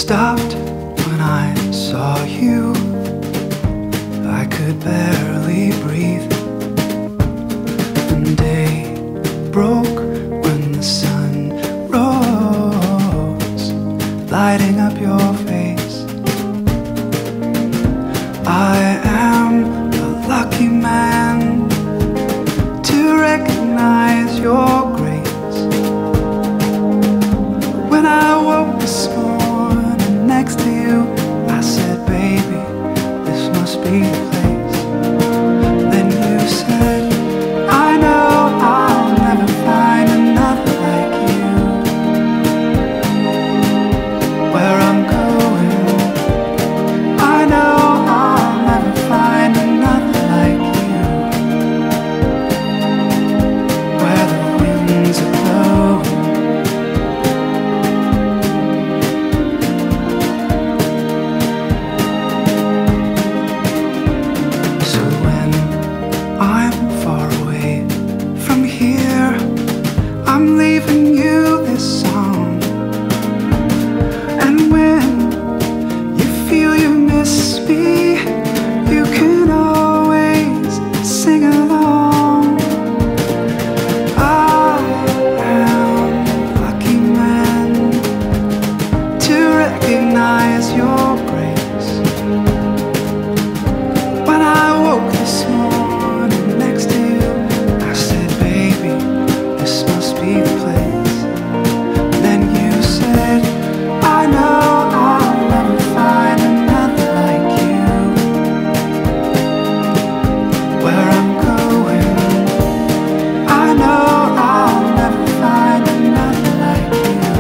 stopped when I saw you. I could barely breathe. And day broke when the sun rose, lighting up your face. I am a lucky man to recognize your grace. When I woke this morning next to you, I said, baby, this must be the place. Then you said, I know I'll never find another like you. Where I'm going, I know I'll never find another like you. Where the winds are blowing, so when I'm far away from here, I'm leaving you this song. And when you feel you miss me, you can always sing along. I am a lucky man to recognize your grace. When I woke this morning next to you, I said, baby, this must be the place. Then you said, I know I'll never find another like you. Where I'm going, I know I'll never find another like you.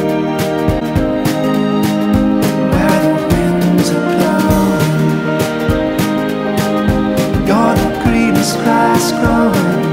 Where the winds are blowing, you're the greenest grass growing.